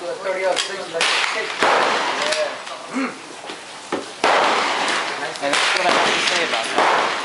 30-odd season, they kick. Yeah. And that's what I have to say about that.